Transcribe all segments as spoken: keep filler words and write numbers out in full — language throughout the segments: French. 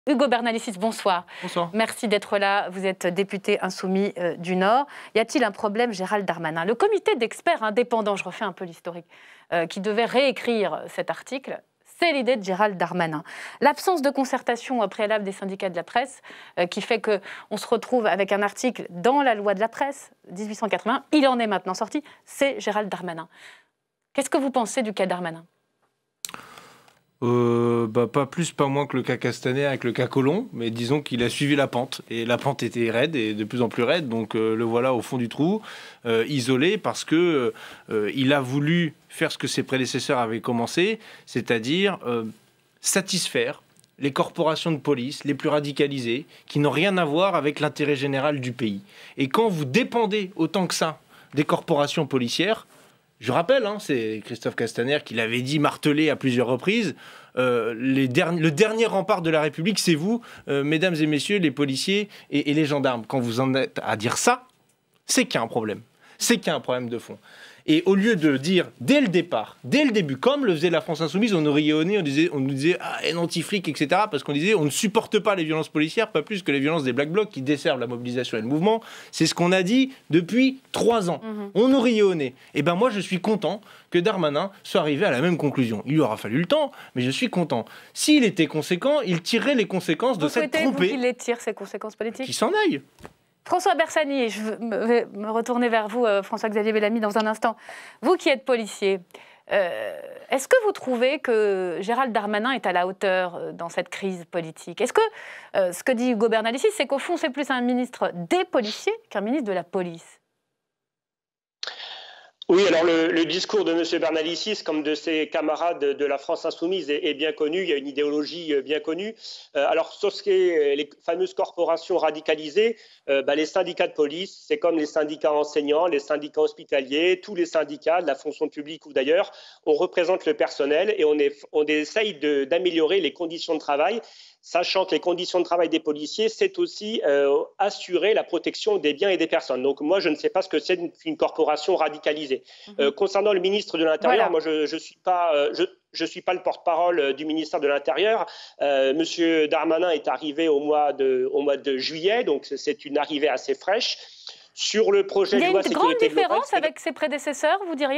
Hugo Bernalicis, bonsoir. Bonsoir. Merci d'être là. Vous êtes député insoumis euh, du Nord. Y a-t-il un problème, Gérald Darmanin? Le comité d'experts indépendants, je refais un peu l'historique, euh, qui devait réécrire cet article, c'est l'idée de Gérald Darmanin. L'absence de concertation préalable des syndicats de la presse euh, qui fait qu'on se retrouve avec un article dans la loi de la presse, dix-huit cent quatre-vingt-un, il en est maintenant sorti, c'est Gérald Darmanin. Qu'est-ce que vous pensez du cas Darmanin? Euh, bah, pas plus, pas moins que le cas Castaner avec le cas Collomb, mais disons qu'il a suivi la pente, et la pente était raide, et de plus en plus raide, donc euh, le voilà au fond du trou, euh, isolé, parce que euh, il a voulu faire ce que ses prédécesseurs avaient commencé, c'est-à-dire euh, satisfaire les corporations de police les plus radicalisées, qui n'ont rien à voir avec l'intérêt général du pays. Et quand vous dépendez autant que ça des corporations policières, je rappelle, hein, c'est Christophe Castaner qui l'avait dit, martelé à plusieurs reprises, euh, les derni- le dernier rempart de la République, c'est vous, euh, mesdames et messieurs, les policiers et, et les gendarmes. Quand vous en êtes à dire ça, c'est qu'il y a un problème. C'est qu'il y a un problème de fond. Et au lieu de dire, dès le départ, dès le début, comme le faisait la France Insoumise, on nous riait au nez, on, disait, on nous disait « Ah, un anti-flic, et cetera » parce qu'on disait « On ne supporte pas les violences policières, pas plus que les violences des Black Blocs qui desservent la mobilisation et le mouvement. » C'est ce qu'on a dit depuis trois ans. Mmh. On nous riait au nez. Et ben moi, je suis content que Darmanin soit arrivé à la même conclusion. Il lui aura fallu le temps, mais je suis content. S'il était conséquent, il tirerait les conséquences de cette trompée. Vous souhaitez qu'il les tire, ces conséquences politiques? Qu'il s'en aille. François Bersani, je vais me retourner vers vous, François-Xavier Bellamy, dans un instant. Vous qui êtes policier, euh, est-ce que vous trouvez que Gérald Darmanin est à la hauteur dans cette crise politique? Est-ce que euh, ce que dit Hugo Bernalicis, c'est qu'au fond, c'est plus un ministre des policiers qu'un ministre de la police? Oui, alors le, le discours de M. Bernalicis, comme de ses camarades de, de la France Insoumise, est, est bien connu. Il y a une idéologie bien connue. Euh, alors, sur ce qui est les fameuses corporations radicalisées, euh, bah, les syndicats de police, c'est comme les syndicats enseignants, les syndicats hospitaliers, tous les syndicats de la fonction publique ou d'ailleurs, on représente le personnel et on, est, on essaye de, d'améliorer les conditions de travail, sachant que les conditions de travail des policiers, c'est aussi euh, assurer la protection des biens et des personnes. Donc moi, je ne sais pas ce que c'est une, une corporation radicalisée. Mmh. Euh, concernant le ministre de l'Intérieur, voilà. moi, je ne suis pas... Euh, je, Je ne suis pas le porte-parole du ministère de l'Intérieur. Euh, Monsieur Darmanin est arrivé au mois de, au mois de juillet, donc c'est une arrivée assez fraîche. Sur le projet de loi sécurité globale... Il y a une grande différence avec ses prédécesseurs, vous diriez ?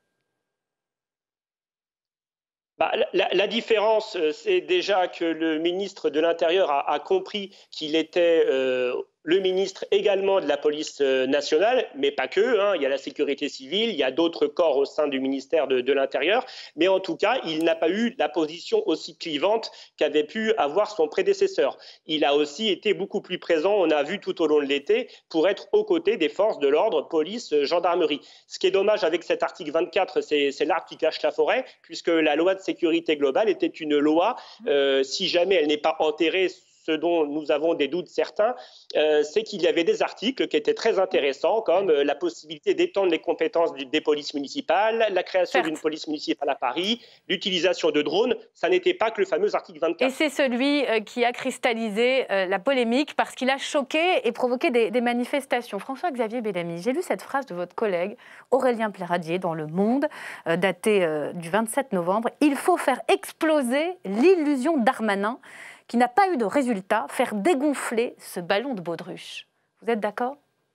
Bah, la, la différence, c'est déjà que le ministre de l'Intérieur a, a compris qu'il était euh, le ministre également de la police nationale, mais pas que, hein. Il y a la sécurité civile, il y a d'autres corps au sein du ministère de, de l'Intérieur, mais en tout cas, il n'a pas eu la position aussi clivante qu'avait pu avoir son prédécesseur. Il a aussi été beaucoup plus présent, on a vu tout au long de l'été, pour être aux côtés des forces de l'ordre, police, gendarmerie. Ce qui est dommage avec cet article vingt-quatre, c'est, c'est l'arbre qui cache la forêt, puisque la loi de sécurité globale était une loi, euh, si jamais elle n'est pas enterrée, ce dont nous avons des doutes certains, euh, c'est qu'il y avait des articles qui étaient très intéressants, comme euh, la possibilité d'étendre les compétences du, des polices municipales, la création d'une police municipale à Paris, l'utilisation de drones. Ça n'était pas que le fameux article vingt-quatre. Et c'est celui euh, qui a cristallisé euh, la polémique parce qu'il a choqué et provoqué des, des manifestations. François-Xavier Bellamy, j'ai lu cette phrase de votre collègue Aurélien Pléradier dans Le Monde, euh, datée euh, du vingt-sept novembre. « Il faut faire exploser l'illusion Darmanin qui n'a pas eu de résultat, faire dégonfler ce ballon de baudruche. » Vous êtes d'accord ?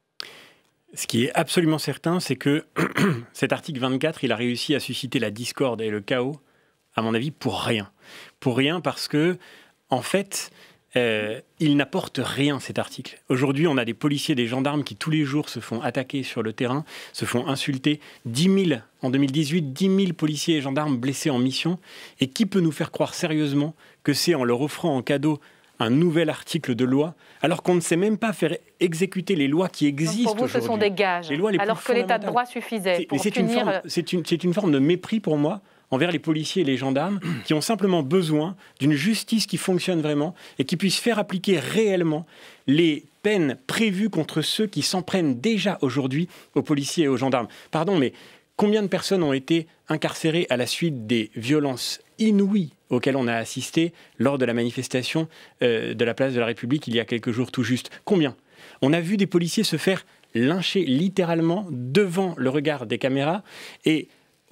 Ce qui est absolument certain, c'est que cet article vingt-quatre, il a réussi à susciter la discorde et le chaos, à mon avis, pour rien. Pour rien parce que, en fait, euh, il n'apporte rien, cet article. Aujourd'hui, on a des policiers, des gendarmes qui, tous les jours, se font attaquer sur le terrain, se font insulter. dix mille, en deux mille dix-huit, dix mille policiers et gendarmes blessés en mission. Et qui peut nous faire croire sérieusement que c'est en leur offrant en cadeau un nouvel article de loi, alors qu'on ne sait même pas faire exécuter les lois qui existent aujourd'hui. Pour vous, ce sont des gages, les lois les alors que l'état de droit suffisait c'est, pour c'est punir... Une forme, c'est, une, c'est une forme de mépris pour moi envers les policiers et les gendarmes qui ont simplement besoin d'une justice qui fonctionne vraiment et qui puisse faire appliquer réellement les peines prévues contre ceux qui s'en prennent déjà aujourd'hui aux policiers et aux gendarmes. Pardon, mais combien de personnes ont été incarcérées à la suite des violences inouïes auxquelles on a assisté lors de la manifestation euh, de la place de la République il y a quelques jours tout juste? Combien? On a vu des policiers se faire lyncher littéralement devant le regard des caméras et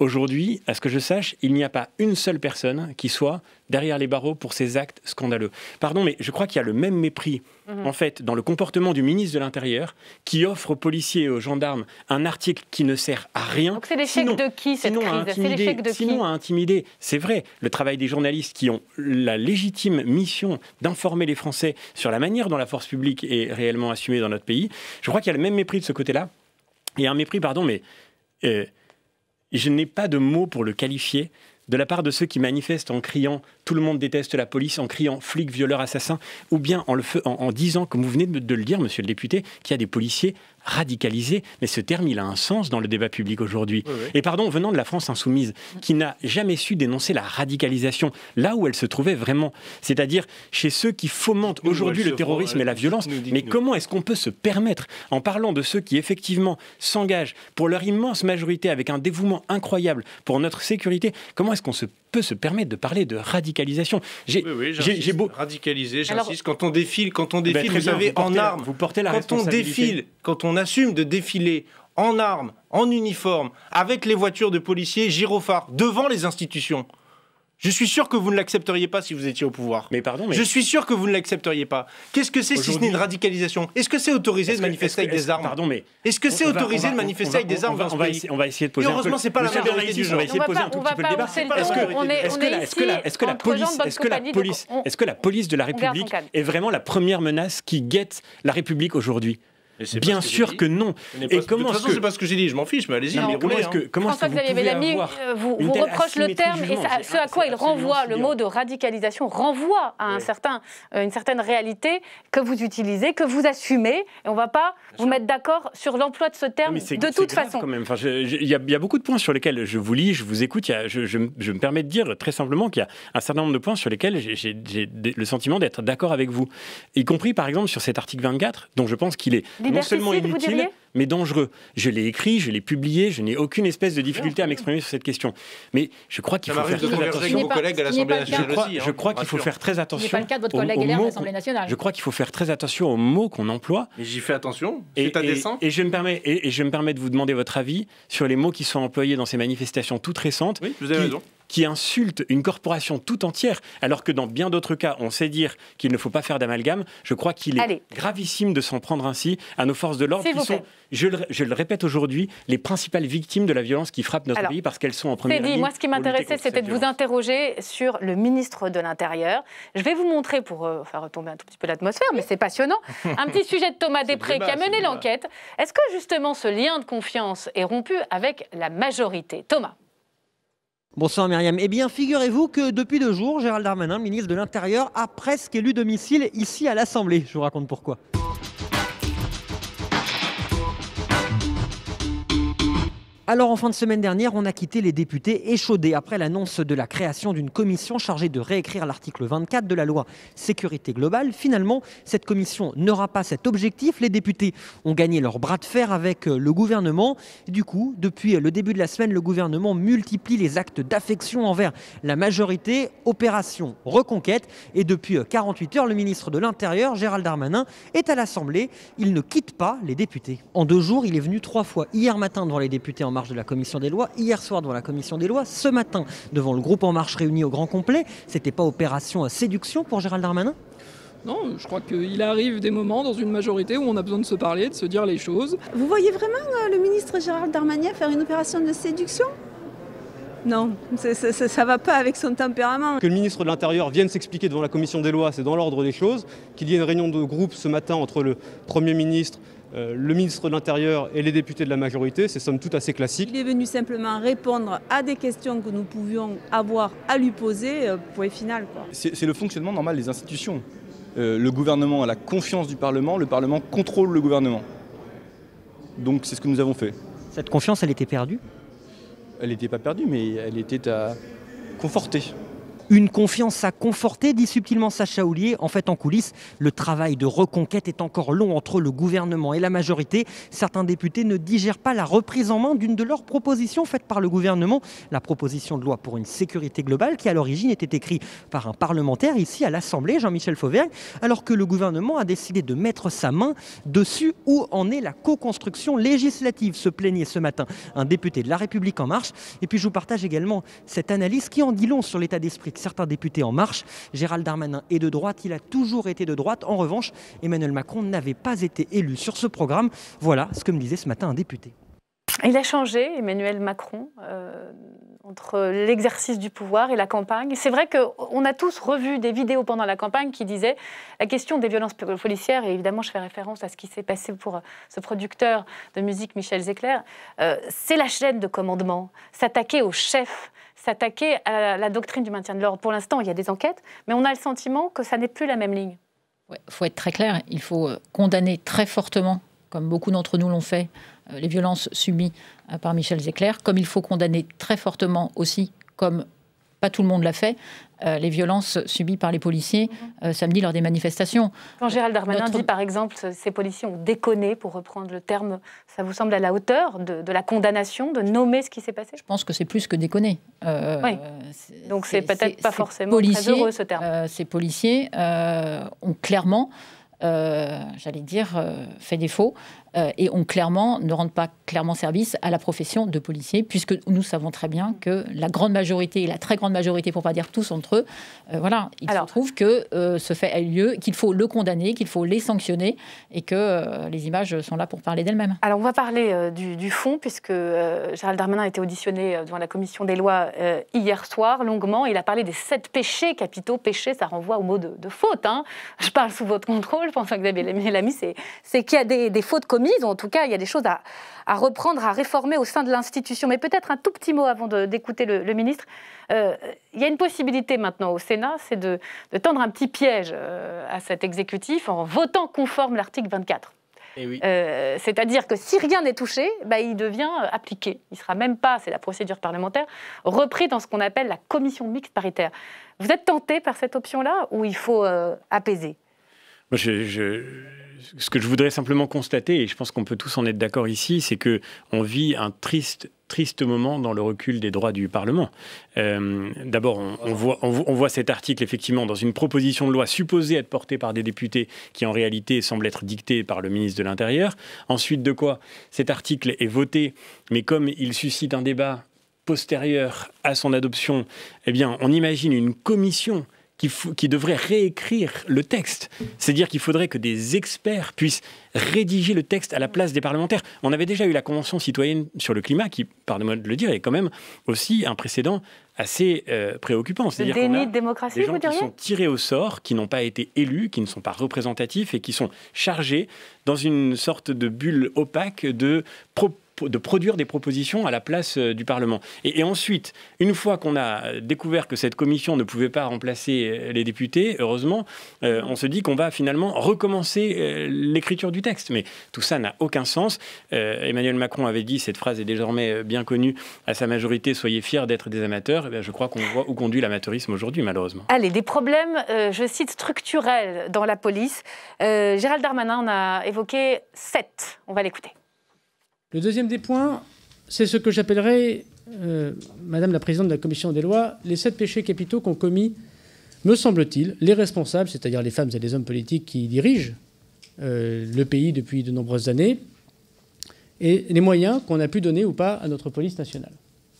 Aujourd'hui, à ce que je sache, il n'y a pas une seule personne qui soit derrière les barreaux pour ces actes scandaleux. Pardon, mais je crois qu'il y a le même mépris, mmh. en fait, dans le comportement du ministre de l'Intérieur, qui offre aux policiers et aux gendarmes un article qui ne sert à rien. Donc c'est l'échec de qui, cette crise? C'est l'échec de qui? Sinon, à intimider. C'est vrai, le travail des journalistes qui ont la légitime mission d'informer les Français sur la manière dont la force publique est réellement assumée dans notre pays. Je crois qu'il y a le même mépris de ce côté-là. Et un mépris, pardon, mais... Euh, je n'ai pas de mots pour le qualifier, de la part de ceux qui manifestent en criant « tout le monde déteste la police », en criant « flics, violeurs, assassins », ou bien en, le fe- en, en disant, comme vous venez de, de le dire, monsieur le député, qu'il y a des policiers radicalisés. Mais ce terme, il a un sens dans le débat public aujourd'hui. Oui, oui. Et pardon, venant de la France insoumise, qui n'a jamais su dénoncer la radicalisation, là où elle se trouvait vraiment, c'est-à-dire chez ceux qui fomentent aujourd'hui le terrorisme et la violence. Mais comment est-ce qu'on peut se permettre, en parlant de ceux qui effectivement s'engagent pour leur immense majorité avec un dévouement incroyable pour notre sécurité, comment est-ce qu'on se peut se permettre de parler de radicalisation? J'ai, oui, oui, j'ai, j'ai beau radicalisé, j'insiste. Alors, quand on défile, quand on défile, ben, vous savez, vous en armes, vous portez la quand responsabilité. on défile, quand on assume de défiler en armes, en uniforme, avec les voitures de policiers, gyrophares, devant les institutions. Je suis sûr que vous ne l'accepteriez pas si vous étiez au pouvoir. Mais pardon, mais... Je suis sûr que vous ne l'accepteriez pas. Qu'est-ce que c'est si ce n'est une radicalisation? Est-ce que c'est autorisé est-ce de manifester que, avec des armes? Pardon, mais... Est-ce que c'est autorisé de manifester avec des armes dans ce pays? On va essayer de poser un peu... heureusement, c'est pas la majorité du jeu. On va essayer de poser un tout petit peu le débat. Est-ce que la police, est-ce que la police, est-ce que la police de la République est vraiment la première menace qui guette la République aujourd'hui? Bien sûr que non. Et comment de toute façon, c'est pas ce que j'ai dit, je m'en fiche, mais allez-y, mais roulez. François-Xavier Bellamy vous, vous reproche le terme et ça, ce à quoi il renvoie, le mot de radicalisation, renvoie à un oui. certain, une certaine réalité que vous utilisez, que vous assumez. Et on ne va pas vous mettre d'accord sur l'emploi de ce terme de toute façon. Il y, y a beaucoup de points sur lesquels je vous lis, je vous écoute. Y a, je, je, je me permets de dire très simplement qu'il y a un certain nombre de points sur lesquels j'ai, j'ai, j'ai le sentiment d'être d'accord avec vous. Y compris, par exemple, sur cet article vingt-quatre, dont je pense qu'il est non seulement inutile, mais dangereux. Je l'ai écrit, je l'ai publié, je n'ai aucune espèce de difficulté à m'exprimer sur cette question. Mais je crois qu'il faut faire très attention. Vos collègues à l'Assemblée nationale je crois, aussi, hein, je crois qu'il faut faire très attention. Ce n'est pas le cas de votre collègue L R à l'Assemblée nationale. Je crois qu'il faut faire très attention aux mots qu'on emploie. Et j'y fais attention. C'est indécent. Et, et, je me permets, et, et je me permets de vous demander votre avis sur les mots qui sont employés dans ces manifestations toutes récentes. Oui, vous avez qui, raison. qui insulte une corporation tout entière, alors que dans bien d'autres cas, on sait dire qu'il ne faut pas faire d'amalgame. Je crois qu'il est Allez. gravissime de s'en prendre ainsi à nos forces de l'ordre, qui sont, je le, je le répète aujourd'hui, les principales victimes de la violence qui frappe notre Alors, pays, parce qu'elles sont en première ligne. Moi, ce qui m'intéressait, c'était de vous interroger sur le ministre de l'Intérieur. Je vais vous montrer, pour euh, faire retomber un tout petit peu l'atmosphère, mais c'est passionnant, un petit sujet de Thomas Després qui a mené l'enquête. Est-ce que justement ce lien de confiance est rompu avec la majorité? Thomas. Bonsoir Myriam. Eh bien, figurez-vous que depuis deux jours, Gérald Darmanin, ministre de l'Intérieur, a presque élu domicile ici à l'Assemblée. Je vous raconte pourquoi. Alors, en fin de semaine dernière, on a quitté les députés échaudés après l'annonce de la création d'une commission chargée de réécrire l'article vingt-quatre de la loi sécurité globale. Finalement, cette commission n'aura pas cet objectif. Les députés ont gagné leur bras de fer avec le gouvernement. Du coup, depuis le début de la semaine, le gouvernement multiplie les actes d'affection envers la majorité. Opération Reconquête. Et depuis quarante-huit heures, le ministre de l'Intérieur, Gérald Darmanin, est à l'Assemblée. Il ne quitte pas les députés. En deux jours, il est venu trois fois. Hier matin devant les députés en marche de la commission des lois, hier soir devant la commission des lois, ce matin devant le groupe En Marche réuni au grand complet. C'était pas opération séduction pour Gérald Darmanin ? Non, je crois qu'il arrive des moments dans une majorité où on a besoin de se parler, de se dire les choses. Vous voyez vraiment euh, le ministre Gérald Darmanin faire une opération de séduction ? Non, ça ne va pas avec son tempérament. Que le ministre de l'Intérieur vienne s'expliquer devant la commission des lois, c'est dans l'ordre des choses. Qu'il y ait une réunion de groupe ce matin entre le Premier ministre, Euh, le ministre de l'Intérieur et les députés de la majorité, c'est somme toute assez classique. Il est venu simplement répondre à des questions que nous pouvions avoir à lui poser, euh, point final. C'est, c'est le fonctionnement normal des institutions. Euh, le gouvernement a la confiance du Parlement, le Parlement contrôle le gouvernement. Donc c'est ce que nous avons fait. Cette confiance, elle était perdue ? Elle n'était pas perdue, mais elle était à conforter. Une confiance à conforter, dit subtilement Sacha Houlié. En fait, en coulisses, le travail de reconquête est encore long entre le gouvernement et la majorité. Certains députés ne digèrent pas la reprise en main d'une de leurs propositions faites par le gouvernement, la proposition de loi pour une sécurité globale qui à l'origine était écrite par un parlementaire ici à l'Assemblée, Jean-Michel Fauvergue, alors que le gouvernement a décidé de mettre sa main dessus. Où en est la co-construction législative, se plaignait ce matin un député de La République En Marche. Et puis je vous partage également cette analyse qui en dit long sur l'état d'esprit de certains députés En Marche. Gérald Darmanin est de droite, il a toujours été de droite. En revanche, Emmanuel Macron n'avait pas été élu sur ce programme. Voilà ce que me disait ce matin un député. Il a changé, Emmanuel Macron, euh, entre l'exercice du pouvoir et la campagne. C'est vrai qu'on a tous revu des vidéos pendant la campagne qui disaient la question des violences policières, et évidemment je fais référence à ce qui s'est passé pour ce producteur de musique Michel Zecler, euh, c'est la chaîne de commandement, s'attaquer au chef, s'attaquer à la doctrine du maintien de l'ordre. Pour l'instant, il y a des enquêtes, mais on a le sentiment que ça n'est plus la même ligne. Il ouais, faut être très clair, il faut condamner très fortement, comme beaucoup d'entre nous l'ont fait, les violences subies par Michel Zecler, comme il faut condamner très fortement aussi, comme pas tout le monde l'a fait, euh, les violences subies par les policiers euh, samedi lors des manifestations. Quand Gérald Darmanin Notre... dit par exemple ces policiers ont déconné, pour reprendre le terme, ça vous semble à la hauteur de, de la condamnation, de nommer ce qui s'est passé? Je pense que c'est plus que déconner. Euh, oui. Donc c'est peut-être pas forcément très heureux ce terme. Euh, ces policiers euh, ont clairement, euh, j'allais dire, euh, fait défaut. Euh, et ont clairement, ne rendent pas clairement service à la profession de policier, puisque nous savons très bien que la grande majorité, et la très grande majorité, pour ne pas dire tous entre eux, euh, voilà, il Alors, se trouve que euh, ce fait a eu lieu, qu'il faut le condamner, qu'il faut les sanctionner, et que euh, les images sont là pour parler d'elles-mêmes. Alors on va parler euh, du, du fond, puisque euh, Gérald Darmanin a été auditionné devant la commission des lois euh, hier soir, longuement. Il a parlé des sept péchés capitaux. Péché, ça renvoie au mot de, de faute. Hein. Je parle sous votre contrôle, je pense que Xavier Lamy, c'est, c'est qu'il y a des, des fautes commises. En tout cas, il y a des choses à, à reprendre, à réformer au sein de l'institution. Mais peut-être un tout petit mot avant de, d'écouter le, le ministre. Euh, il y a une possibilité maintenant au Sénat, c'est de, de tendre un petit piège euh, à cet exécutif en votant conforme l'article vingt-quatre. Eh oui. euh, c'est-à-dire que si rien n'est touché, bah, il devient appliqué. Il ne sera même pas, c'est la procédure parlementaire, repris dans ce qu'on appelle la commission mixte paritaire. Vous êtes tenté par cette option-là ou il faut euh, apaiser? Moi, je... je... Ce que je voudrais simplement constater, et je pense qu'on peut tous en être d'accord ici, c'est qu'on vit un triste, triste moment dans le recul des droits du Parlement. Euh, D'abord, on, on, voit, on, on voit cet article, effectivement, dans une proposition de loi supposée être portée par des députés qui, en réalité, semble être dictée par le ministre de l'Intérieur. Ensuite de quoi, cet article est voté, mais comme il suscite un débat postérieur à son adoption, eh bien, on imagine une commission Qui, qui devrait réécrire le texte. C'est-à-dire qu'il faudrait que des experts puissent rédiger le texte à la place des parlementaires. On avait déjà eu la Convention citoyenne sur le climat, qui, pardonnez-moi de le dire, est quand même aussi un précédent assez euh, préoccupant. C'est-à-dire qu'on a de démocratie, des gens vous diriez ? qui sont tirés au sort, qui n'ont pas été élus, qui ne sont pas représentatifs et qui sont chargés dans une sorte de bulle opaque de propos de produire des propositions à la place du Parlement. Et, et ensuite, une fois qu'on a découvert que cette commission ne pouvait pas remplacer les députés, heureusement, euh, on se dit qu'on va finalement recommencer euh, l'écriture du texte. Mais tout ça n'a aucun sens. Euh, Emmanuel Macron avait dit, cette phrase est désormais bien connue, à sa majorité, soyez fiers d'être des amateurs. Eh bien, je crois qu'on voit où conduit l'amateurisme aujourd'hui, malheureusement. Allez, des problèmes, euh, je cite, structurels dans la police. Euh, Gérald Darmanin en a évoqué sept. On va l'écouter. Le deuxième des points, c'est ce que j'appellerais, euh, Madame la Présidente de la Commission des lois, les sept péchés capitaux qu'ont commis, me semble-t-il, les responsables, c'est-à-dire les femmes et les hommes politiques qui dirigent euh, le pays depuis de nombreuses années, et les moyens qu'on a pu donner ou pas à notre police nationale.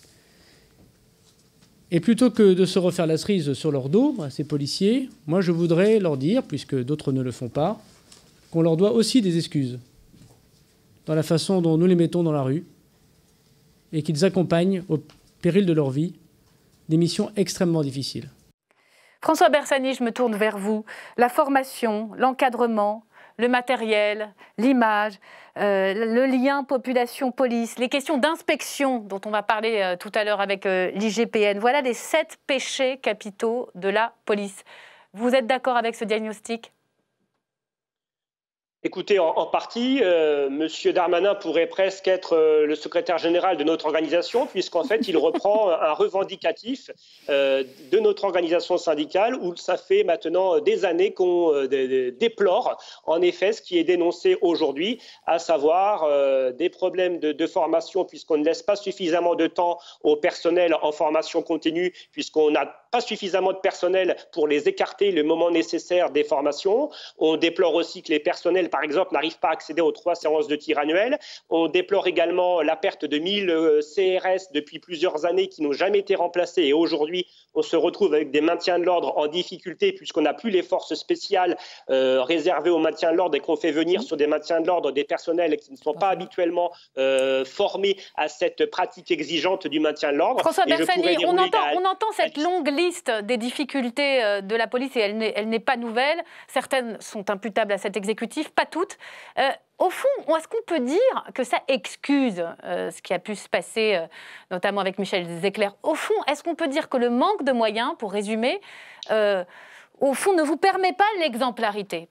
Et plutôt que de se refaire la cerise sur leur dos, à ces policiers, moi je voudrais leur dire, puisque d'autres ne le font pas, qu'on leur doit aussi des excuses dans la façon dont nous les mettons dans la rue, et qu'ils accompagnent, au péril de leur vie, des missions extrêmement difficiles. François Bersani, je me tourne vers vous. La formation, l'encadrement, le matériel, l'image, euh, le lien population-police, les questions d'inspection dont on va parler euh, tout à l'heure avec euh, l'I G P N, voilà les sept péchés capitaux de la police. Vous êtes d'accord avec ce diagnostic ? Écoutez, en, en partie, euh, M. Darmanin pourrait presque être euh, le secrétaire général de notre organisation, puisqu'en fait, il reprend un revendicatif euh, de notre organisation syndicale, où ça fait maintenant des années qu'on euh, déplore, en effet, ce qui est dénoncé aujourd'hui, à savoir euh, des problèmes de, de formation, puisqu'on ne laisse pas suffisamment de temps au personnel en formation continue, puisqu'on n'a pas suffisamment de personnel pour les écarter le moment nécessaire des formations. On déplore aussi que les personnels, par exemple, n'arrivent pas à accéder aux trois séances de tir annuelles. On déplore également la perte de mille C R S depuis plusieurs années qui n'ont jamais été remplacés. Et aujourd'hui, on se retrouve avec des maintiens de l'ordre en difficulté puisqu'on n'a plus les forces spéciales euh, réservées au maintien de l'ordre et qu'on fait venir sur des maintiens de l'ordre des personnels qui ne sont pas habituellement euh, formés à cette pratique exigeante du maintien de l'ordre. François Bersani, on entend, on entend cette longue liste des difficultés de la police et elle n'est pas nouvelle. Certaines sont imputables à cet exécutif, pas toutes. Euh, au fond, est-ce qu'on peut dire que ça excuse euh, ce qui a pu se passer, euh, notamment avec Michel Zecler? Au fond, est-ce qu'on peut dire que le manque de moyens, pour résumer, euh, au fond, ne vous permet pas l'exemplarité?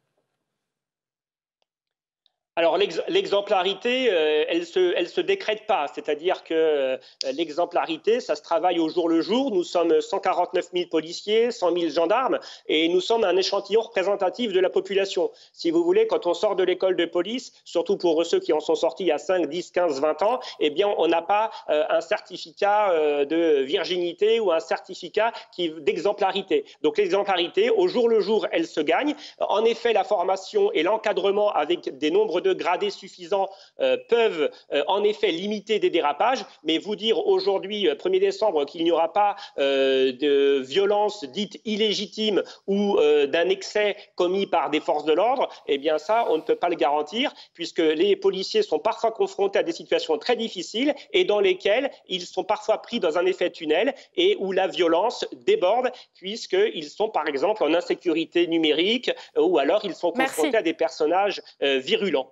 Alors l'exemplarité, euh, elle se, elle se décrète pas, c'est-à-dire que euh, l'exemplarité, ça se travaille au jour le jour. Nous sommes cent quarante-neuf mille policiers, cent mille gendarmes, et nous sommes un échantillon représentatif de la population. Si vous voulez, quand on sort de l'école de police, surtout pour ceux qui en sont sortis il y a cinq, dix, quinze, vingt ans, eh bien on n'a pas euh, un certificat euh, de virginité ou un certificat d'exemplarité. Donc l'exemplarité, au jour le jour, elle se gagne. En effet, la formation et l'encadrement avec des nombres de de gradés suffisants euh, peuvent euh, en effet limiter des dérapages, mais vous dire aujourd'hui, euh, premier décembre, qu'il n'y aura pas euh, de violence dite illégitime ou euh, d'un excès commis par des forces de l'ordre, eh bien ça, on ne peut pas le garantir, puisque les policiers sont parfois confrontés à des situations très difficiles et dans lesquelles ils sont parfois pris dans un effet tunnel et où la violence déborde, puisqu'ils sont par exemple en insécurité numérique euh, ou alors ils sont confrontés Merci. à des personnages euh, virulents.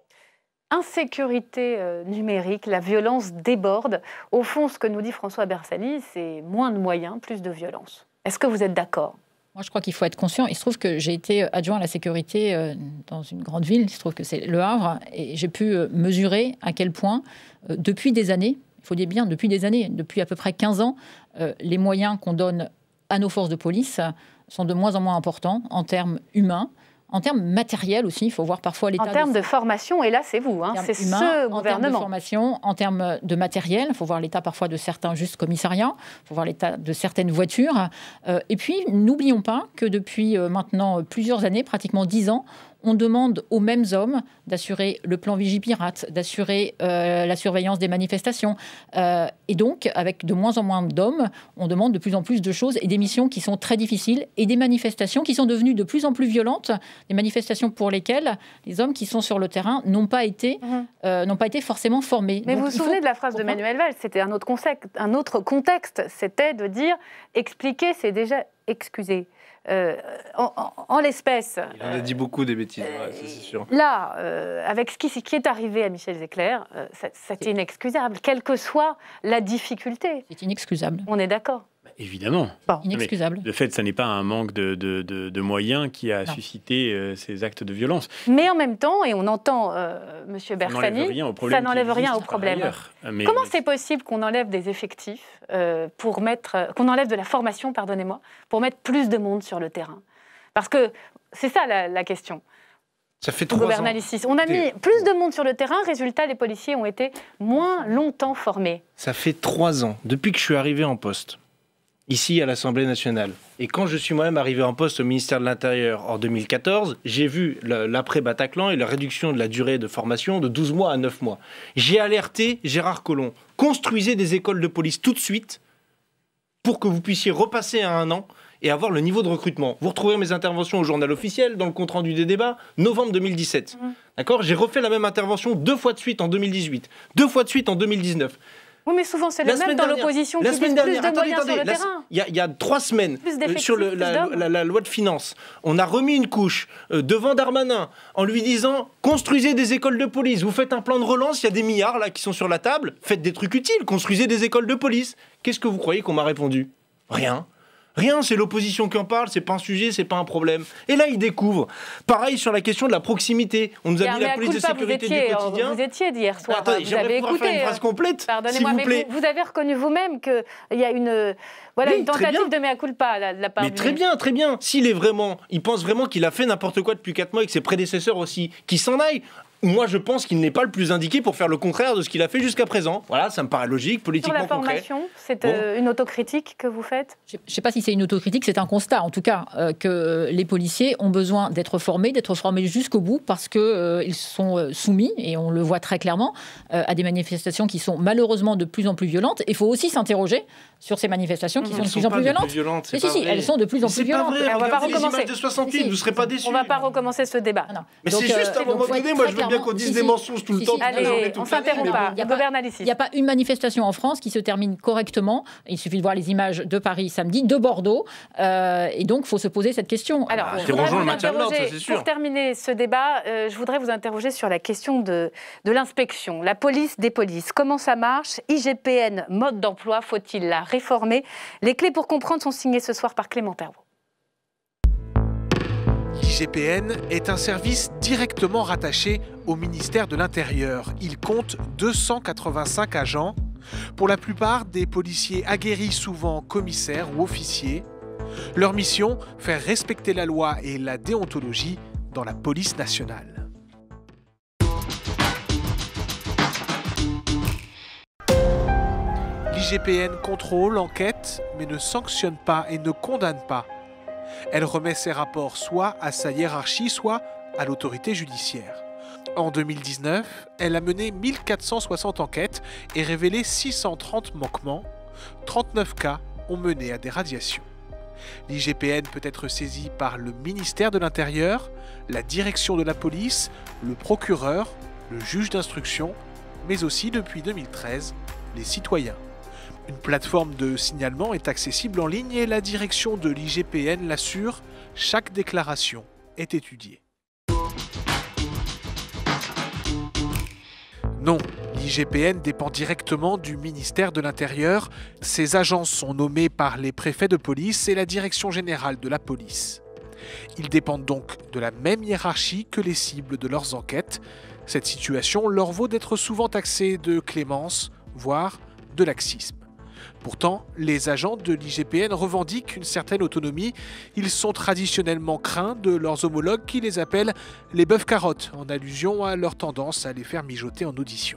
Insécurité euh, numérique, la violence déborde. Au fond, ce que nous dit François Bersani, c'est moins de moyens, plus de violence. Est-ce que vous êtes d'accord ? Moi, je crois qu'il faut être conscient. Il se trouve que j'ai été adjoint à la sécurité euh, dans une grande ville. Il se trouve que c'est Le Havre. Et j'ai pu euh, mesurer à quel point, euh, depuis des années, il faut dire bien depuis des années, depuis à peu près quinze ans, euh, les moyens qu'on donne à nos forces de police sont de moins en moins importants en termes humains. En termes matériels aussi, il faut voir parfois l'état... En termes de, de formation, et là c'est vous, hein, c'est ce gouvernement. En termes de formation, en termes de matériel, il faut voir l'état parfois de certains justes commissariats, il faut voir l'état de certaines voitures. Euh, et puis, n'oublions pas que depuis euh, maintenant plusieurs années, pratiquement dix ans, on demande aux mêmes hommes d'assurer le plan Vigipirate, d'assurer euh, la surveillance des manifestations. Euh, et donc, avec de moins en moins d'hommes, on demande de plus en plus de choses et des missions qui sont très difficiles et des manifestations qui sont devenues de plus en plus violentes, des manifestations pour lesquelles les hommes qui sont sur le terrain n'ont pas été, mmh. euh, n'ont pas été forcément formés. Mais donc, vous vous souvenez faut... de la phrase Pourquoi de Manuel Valls, c'était un autre, concept, un autre contexte, c'était de dire « expliquer, c'est déjà excuser ». Euh, en, en, en l'espèce... Il en a dit beaucoup des bêtises, euh, ouais, c'est sûr. Là, euh, avec ce qui, ce qui est arrivé à Michel Zecler, euh, c'est inexcusable, quelle que soit la difficulté. C'est inexcusable. On est d'accord. Bah, évidemment. Bon. Inexcusable. Mais le fait, ça n'est pas un manque de, de, de, de moyens qui a non. suscité euh, ces actes de violence. Mais en même temps, et on entend euh, M. Bersani, ça n'enlève rien au problème. Mais, Comment mais... c'est possible qu'on enlève des effectifs, euh, pour mettre, euh, qu'on enlève de la formation, pardonnez-moi, pour mettre plus de monde sur le terrain? Parce que c'est ça la, la question. Ça fait trois ans. Ici. On a mis plus de monde sur le terrain, résultat, les policiers ont été moins longtemps formés. Ça fait trois ans, depuis que je suis arrivé en poste, ici à l'Assemblée nationale. Et quand je suis moi-même arrivé en poste au ministère de l'Intérieur en deux mille quatorze, j'ai vu l'après-Bataclan et la réduction de la durée de formation de douze mois à neuf mois. J'ai alerté Gérard Collomb, construisez des écoles de police tout de suite pour que vous puissiez repasser à un an et avoir le niveau de recrutement. Vous retrouverez mes interventions au journal officiel, dans le compte-rendu des débats, novembre deux mille dix-sept. Mmh. D'accord ? J'ai refait la même intervention deux fois de suite en deux mille dix-huit, deux fois de suite en deux mille dix-neuf. Oui, mais souvent, c'est le même dans l'opposition qui disent plus de attendez, moyens attendez, sur le la, terrain. Il y, y a trois semaines, euh, sur le, la, la, la loi de finances, on a remis une couche euh, devant Darmanin en lui disant « Construisez des écoles de police, vous faites un plan de relance, il y a des milliards là qui sont sur la table, faites des trucs utiles, construisez des écoles de police. » Qu'est-ce que vous croyez qu'on m'a répondu ? Rien. Rien, c'est l'opposition qui en parle, c'est pas un sujet, c'est pas un problème. Et là, ils découvrent. Pareil sur la question de la proximité. On nous a mis la police de sécurité du quotidien. Vous étiez d'hier soir, Attends, vous avez écouté. Faire une phrase complète. Pardonnez-moi, vous mais plaît. vous, vous avez reconnu vous-même qu'il y a une, voilà, oui, une tentative de mea culpa de la part Mais du très bien, très bien. S'il est vraiment, il pense vraiment qu'il a fait n'importe quoi depuis quatre mois et que ses prédécesseurs aussi, qu'il s'en aille. Moi, je pense qu'il n'est pas le plus indiqué pour faire le contraire de ce qu'il a fait jusqu'à présent. Voilà, ça me paraît logique, politiquement concret. Sur la formation, c'est bon. euh, une autocritique que vous faites ? Je ne sais pas si c'est une autocritique, c'est un constat, en tout cas, euh, que les policiers ont besoin d'être formés, d'être formés jusqu'au bout, parce qu'ils euh, sont euh, soumis, et on le voit très clairement, euh, à des manifestations qui sont malheureusement de plus en plus violentes. Il faut aussi s'interroger sur ces manifestations qui mmh, sont de plus en plus violentes. Plus violentes mais si, si, elles sont de plus en plus violentes. Vrai, on va pas recommencer. Les images de soixante-huit, si, vous ne serez pas déçus. On ne va pas recommencer ce débat. Non. Mais donc, c'est juste euh, à un moment donné, moi je veux bien qu'on dise si, des mensonges tout le si, temps. Si, allez, on ne s'interrompt pas. Il n'y a pas une manifestation en France qui se termine correctement. Il suffit de voir les images de Paris samedi, de Bordeaux. Euh, et donc, il faut se poser cette question. Alors, ah, je voudrais vous interroger, pour terminer ce débat, euh, je voudrais vous interroger sur la question de, de l'inspection. La police des polices, comment ça marche ? I G P N, mode d'emploi, faut-il la réformer ? Les clés pour comprendre sont signées ce soir par Clément Terveau. L'I G P N est un service directement rattaché au ministère de l'Intérieur. Il compte deux cent quatre-vingt-cinq agents, pour la plupart des policiers aguerris, souvent commissaires ou officiers. Leur mission, faire respecter la loi et la déontologie dans la police nationale. L'I G P N contrôle, enquête, mais ne sanctionne pas et ne condamne pas. Elle remet ses rapports soit à sa hiérarchie, soit à l'autorité judiciaire. En deux mille dix-neuf, elle a mené mille quatre cent soixante enquêtes et révélé six cent trente manquements. trente-neuf cas ont mené à des radiations. L'I G P N peut être saisie par le ministère de l'Intérieur, la direction de la police, le procureur, le juge d'instruction, mais aussi depuis deux mille treize, les citoyens. Une plateforme de signalement est accessible en ligne et la direction de l'I G P N l'assure, chaque déclaration est étudiée. Non, l'I G P N dépend directement du ministère de l'Intérieur. Ses agents sont nommés par les préfets de police et la direction générale de la police. Ils dépendent donc de la même hiérarchie que les cibles de leurs enquêtes. Cette situation leur vaut d'être souvent taxés de clémence, voire de laxisme. Pourtant, les agents de l'I G P N revendiquent une certaine autonomie. Ils sont traditionnellement craints de leurs homologues qui les appellent les bœufs carottes, en allusion à leur tendance à les faire mijoter en audition.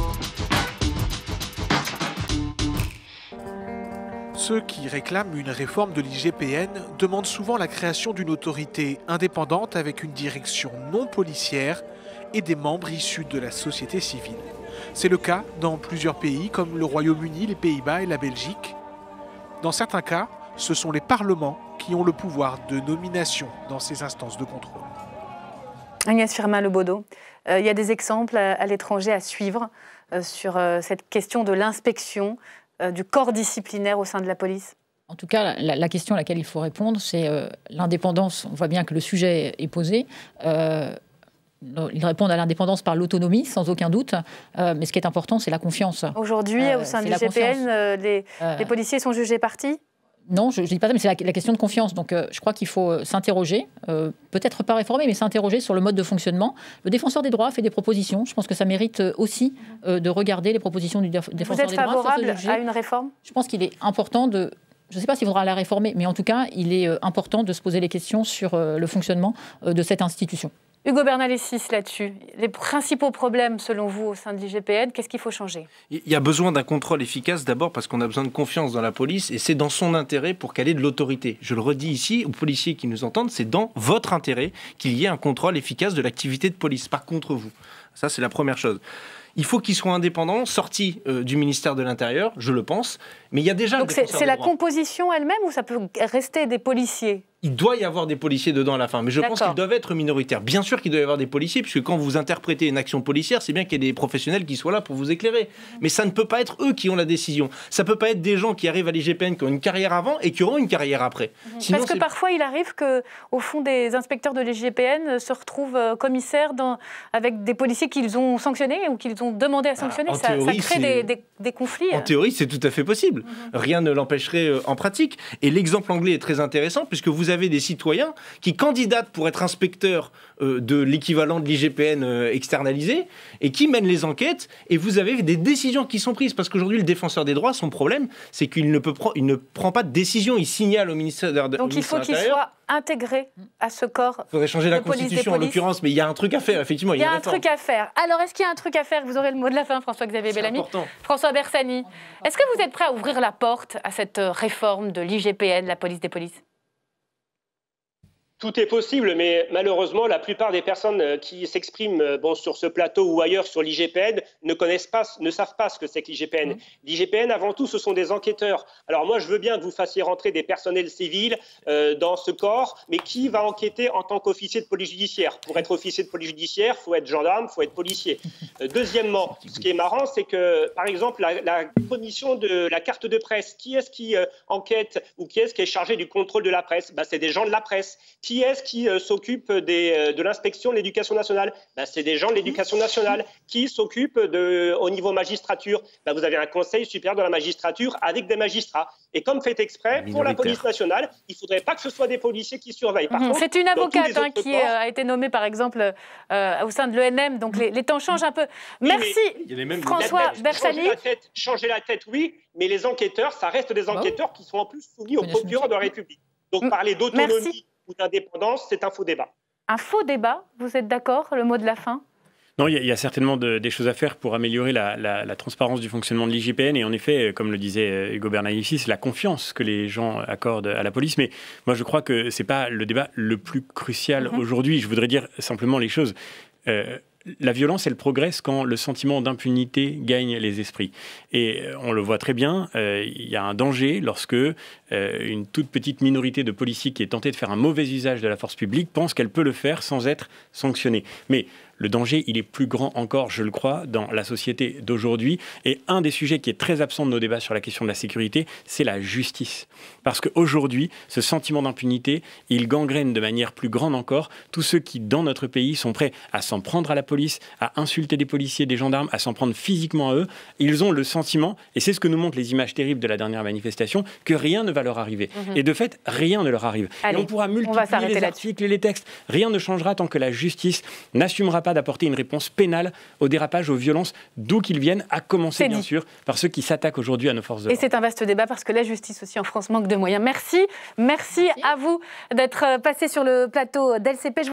Ceux qui réclament une réforme de l'I G P N demandent souvent la création d'une autorité indépendante avec une direction non policière et des membres issus de la société civile. C'est le cas dans plusieurs pays comme le Royaume-Uni, les Pays-Bas et la Belgique. Dans certains cas, ce sont les parlements qui ont le pouvoir de nomination dans ces instances de contrôle. Agnès Firmin-Lebaudot, euh, il y a des exemples à, à l'étranger à suivre euh, sur euh, cette question de l'inspection euh, du corps disciplinaire au sein de la police ? En tout cas, la, la question à laquelle il faut répondre, c'est euh, l'indépendance. On voit bien que le sujet est posé. Euh, Ils répondent à l'indépendance par l'autonomie, sans aucun doute. Euh, mais ce qui est important, c'est la confiance. Aujourd'hui, euh, au sein du G P N, euh, les, euh, les policiers sont jugés partis ? Non, je ne dis pas ça, mais c'est la, la question de confiance. Donc, euh, je crois qu'il faut euh, s'interroger, euh, peut-être pas réformer, mais s'interroger sur le mode de fonctionnement. Le défenseur des droits fait des propositions. Je pense que ça mérite aussi euh, de regarder les propositions du déf- défenseur des droits. Vous êtes favorable à une réforme ? Je pense qu'il est important de... Je ne sais pas s'il faudra la réformer, mais en tout cas, il est euh, important de se poser les questions sur euh, le fonctionnement euh, de cette institution. Hugo Bernalicis, là-dessus, les principaux problèmes, selon vous, au sein de l'I G P N, qu'est-ce qu'il faut changer ? Il y a besoin d'un contrôle efficace, d'abord parce qu'on a besoin de confiance dans la police, et c'est dans son intérêt pour qu'elle ait de l'autorité. Je le redis ici, aux policiers qui nous entendent, c'est dans votre intérêt qu'il y ait un contrôle efficace de l'activité de police, pas contre vous. Ça, c'est la première chose. Il faut qu'ils soient indépendants, sortis euh, du ministère de l'Intérieur, je le pense, mais il y a déjà... Donc c'est, c'est la composition elle-même ou ça peut rester des policiers il doit y avoir des policiers dedans à la fin, mais je pense D'accord. qu'ils doivent être minoritaires. Bien sûr qu'il doit y avoir des policiers, puisque quand vous interprétez une action policière, c'est bien qu'il y ait des professionnels qui soient là pour vous éclairer. Mais ça ne peut pas être eux qui ont la décision. Ça ne peut pas être des gens qui arrivent à l'I G P N, qui ont une carrière avant et qui auront une carrière après. Sinon, Parce que c'est- parfois, il arrive que, au fond, des inspecteurs de l'I G P N se retrouvent euh, commissaires dans, avec des policiers qu'ils ont sanctionnés ou qu'ils ont demandé à sanctionner. en ça, ça théorie, crée c'est- des, des- des conflits. En théorie, c'est tout à fait possible. Rien ne l'empêcherait euh, en pratique. Et l'exemple anglais est très intéressant, puisque vous avez des citoyens qui candidatent pour être inspecteurs euh, de l'équivalent de l'I G P N euh, externalisé et qui mènent les enquêtes. Et vous avez des décisions qui sont prises. Parce qu'aujourd'hui, le défenseur des droits, son problème, c'est qu'il ne, peut pre- il ne prend pas de décision. Il signale au ministère de, Donc il faut qu'il soit intégré à ce corps. Il faudrait changer la de police des Constitution en polices. l'occurrence, mais il y a un truc à faire, effectivement. Il y a une un réforme. truc à faire. Alors, est-ce qu'il y a un truc à faire? Vous aurez le mot de la fin, François-Xavier C'est Bellamy. important. François Bersani, est-ce que vous êtes prêt à ouvrir la porte à cette euh, réforme de l'I G P N, la police des polices? Tout est possible, mais malheureusement, la plupart des personnes euh, qui s'expriment euh, bon, sur ce plateau ou ailleurs sur l'I G P N ne connaissent pas, ne savent pas ce que c'est que l'I G P N. L'I G P N, avant tout, ce sont des enquêteurs. Alors moi, je veux bien que vous fassiez rentrer des personnels civils euh, dans ce corps, mais qui va enquêter en tant qu'officier de police judiciaire? Pour être officier de police judiciaire, il faut être gendarme, il faut être policier. Euh, deuxièmement, ce qui est marrant, c'est que, par exemple, la, la commission de la carte de presse, qui est-ce qui euh, enquête ou qui est-ce qui est chargé du contrôle de la presse? Ben, c'est des gens de la presse. Qui est-ce qui euh, s'occupe des, euh, de l'inspection de l'éducation nationale? Ben, c'est des gens de l'éducation nationale. Qui s'occupe de, au niveau magistrature? Ben, vous avez un conseil supérieur de la magistrature avec des magistrats. Et comme fait exprès, pour la police nationale, il ne faudrait pas que ce soit des policiers qui surveillent. Par Mhm. contre, C'est une dans tous avocate les hein, autres qui corps- euh, a été nommée, par exemple, euh, au sein de l'E N M. Donc les, les temps changent un peu. Merci, Il y a les mêmes- François La tête, Bersani. Changer la tête, changer la tête, oui, mais les enquêteurs, ça reste des enquêteurs qui sont en plus soumis au procureur de la République. Donc parler d'autonomie Merci. ou d'indépendance, c'est un faux débat. Un faux débat, vous êtes d'accord? Le mot de la fin? Non, il y, a- il y a certainement de- des choses à faire pour améliorer la, la- la transparence du fonctionnement de l'I G P N et en effet, comme le disait euh, Hugo Bernalicis, la confiance que les gens accordent à la police. Mais moi, je crois que c'est pas le débat le plus crucial Mhm. aujourd'hui. Je voudrais dire simplement les choses. Euh, La violence, elle progresse quand le sentiment d'impunité gagne les esprits. Et euh, on le voit très bien, euh, il y a un danger lorsque euh, une toute petite minorité de policiers qui est tentée de faire un mauvais usage de la force publique pense qu'elle peut le faire sans être sanctionnée. Mais le danger, il est plus grand encore, je le crois, dans la société d'aujourd'hui. Et un des sujets qui est très absent de nos débats sur la question de la sécurité, c'est la justice. Parce qu'aujourd'hui, ce sentiment d'impunité, il gangrène de manière plus grande encore tous ceux qui, dans notre pays, sont prêts à s'en prendre à la police, à insulter des policiers, des gendarmes, à s'en prendre physiquement à eux. Ils ont le sentiment, et c'est ce que nous montrent les images terribles de la dernière manifestation, que rien ne va leur arriver. Mhm. Et de fait, rien ne leur arrive. Allez, et on pourra on va multiplier s'arrêter les là-dessus. articles et les textes. Rien ne changera tant que la justice n'assumera pas d'apporter une réponse pénale aux dérapages, aux violences, d'où qu'ils viennent, à commencer C'est bien dit. sûr par ceux qui s'attaquent aujourd'hui à nos forces de Et l'ordre. c'est un vaste débat parce que la justice aussi en France manque de moyens. Merci, merci, à vous d'être passé sur le plateau d'L C P.